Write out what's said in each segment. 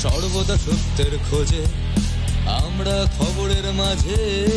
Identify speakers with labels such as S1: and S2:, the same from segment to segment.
S1: সর্বদা সত্যের খোঁজে আমরা খবরের মাঝে।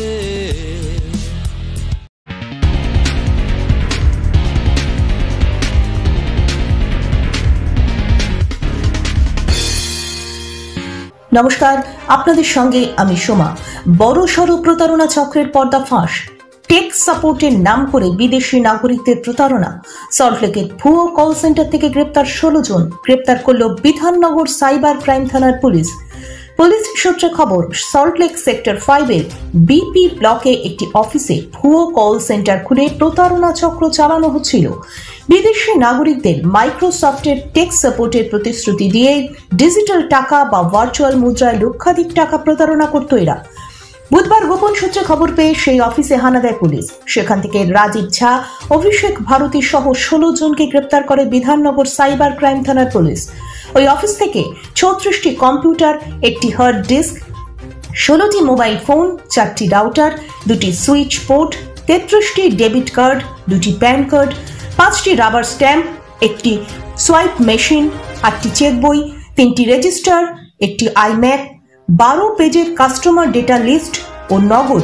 S2: নমস্কার, আপনাদের সঙ্গে আমি সোমা। বড় সড় প্রতারণা চক্রের পর্দাফাঁস। টেক সাপোর্টের নাম করে বিদেশি নাগরিকদের প্রতারণা। সল্টলেকের ভুয়ো কল সেন্টার থেকে গ্রেপ্তার 16 জন। গ্রেপ্তার করল বিধাননগর সাইবার ক্রাইম থানার পুলিশ। পুলিশ সূত্রে খবর, সল্টলেক সেক্টর 5-এর বিপি ব্লকে একটি অফিসে ভুয়ো কল সেন্টার খুলে প্রতারণা চক্র চালানো হচ্ছিল। বিদেশি নাগরিকদের মাইক্রোসফটের টেক সাপোর্টের প্রতিশ্রুতি দিয়ে ডিজিটাল টাকা বা ভার্চুয়াল মুদ্রায় লক্ষাধিক টাকা প্রতারণা করত এরা। বুধবার গোপন সূত্রে খবর পেয়ে সেই অফিসে হানা দেয় পুলিশ। সেখান থেকে রাজীব ঝা, অভিষেক ভারতী সহ 16 জনকে গ্রেপ্তার করে বিধাননগর সাইবার ক্রাইম থানার পুলিশ। ওই অফিস থেকে 34টি কম্পিউটার, একটি হার্ড ডিস্ক, 16টি মোবাইল ফোন, 4টি রাউটার, 2টি সুইচ পোর্ট, 33টি ডেবিট কার্ড, 2টি প্যান কার্ড, 5টি রাবার স্ট্যাম্প, একটি সোয়াইপ মেশিন, 8টি চেক বই, 3টি রেজিস্টার, একটি আইম্যাক, 12 পেজের কাস্টমার ডেটা লিস্ট ও নগদ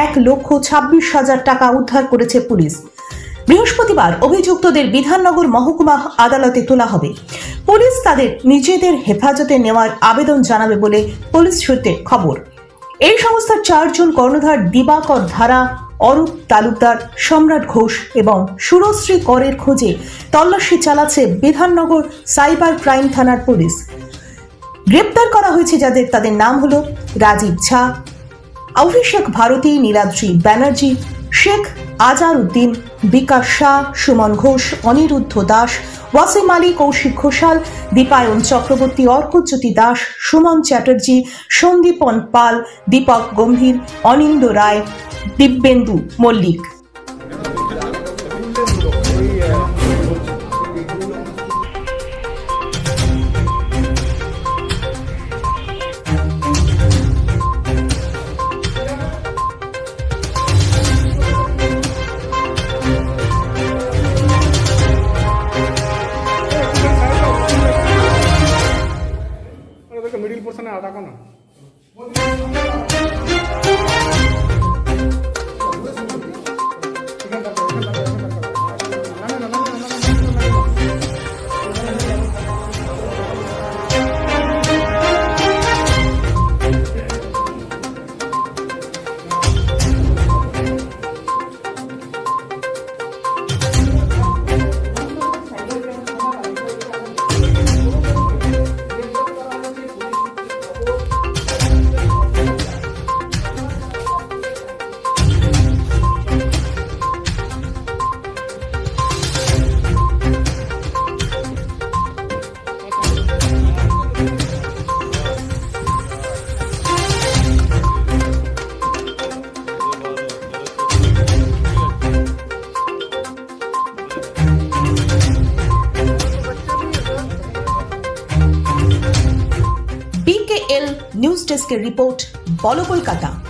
S2: 1,26,000 টাকা উদ্ধার করেছে পুলিশ। বৃহস্পতিবার অভিযুক্তদের বিধাননগর মহকুমা আদালতে তোলা হবে। পুলিশ তাদের নিজেদের হেফাজতে নেওয়ার আবেদন জানাবে বলে পুলিশ সূত্রে খবর। এই সংস্থার 4 জন কর্ণধার দিবাকর ধারা, অরূপ তালুকদার, সম্রাট ঘোষ এবং সুরশ্রী করের খোঁজে তল্লাশি চালাচ্ছে বিধাননগর সাইবার ক্রাইম থানার পুলিশ। গ্রেপ্তার করা হয়েছে যাদের, তাদের নাম হলো রাজীব ঝা, অভিষেক ভারতী, নীলাদ্রি ব্যানার্জি, শেখ আজার উদ্দিন, বিকাশ শাহ, সুমন ঘোষ, অনিরুদ্ধ দাস, ওয়াসিম আলী, কৌশিক ঘোষাল, দীপায়ন চক্রবর্তী, অর্কজ্যোতি দাস, সুমন চ্যাটার্জি, সন্দীপন পাল, দীপক গম্ভীর, অনিন্দ রায়, দিব্যেন্দু মল্লিক।
S3: मिडिल पोर्शन है आधा को ना
S2: নিউজ ডেস্কের রিপোর্ট, বলো কলকাতা।